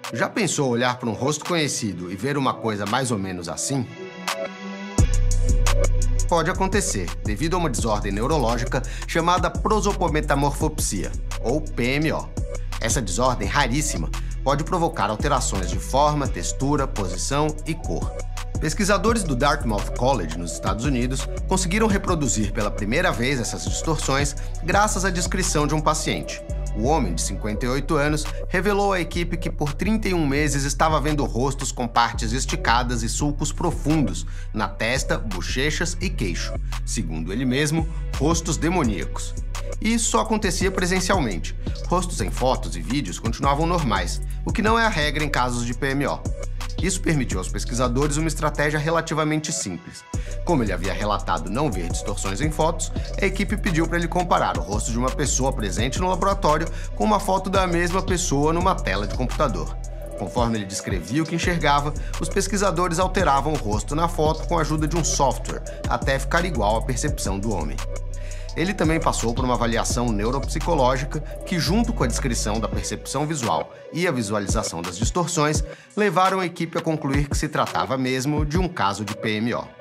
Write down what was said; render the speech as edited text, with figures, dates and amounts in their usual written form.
Já pensou olhar para um rosto conhecido e ver uma coisa mais ou menos assim? Pode acontecer, devido a uma desordem neurológica chamada prosopometamorfopsia, ou PMO. Essa desordem raríssima pode provocar alterações de forma, textura, posição e cor. Pesquisadores do Dartmouth College, nos Estados Unidos, conseguiram reproduzir pela primeira vez essas distorções graças à descrição de um paciente. O homem, de 58 anos, revelou à equipe que por 31 meses estava vendo rostos com partes esticadas e sulcos profundos na testa, bochechas e queixo. Segundo ele mesmo, rostos demoníacos. E isso só acontecia presencialmente. Rostos em fotos e vídeos continuavam normais, o que não é a regra em casos de PMO. Isso permitiu aos pesquisadores uma estratégia relativamente simples. Como ele havia relatado não ver distorções em fotos, a equipe pediu para ele comparar o rosto de uma pessoa presente no laboratório com uma foto da mesma pessoa numa tela de computador. Conforme ele descrevia o que enxergava, os pesquisadores alteravam o rosto na foto com a ajuda de um software, até ficar igual à percepção do homem. Ele também passou por uma avaliação neuropsicológica que, junto com a descrição da percepção visual e a visualização das distorções, levaram a equipe a concluir que se tratava mesmo de um caso de PMO.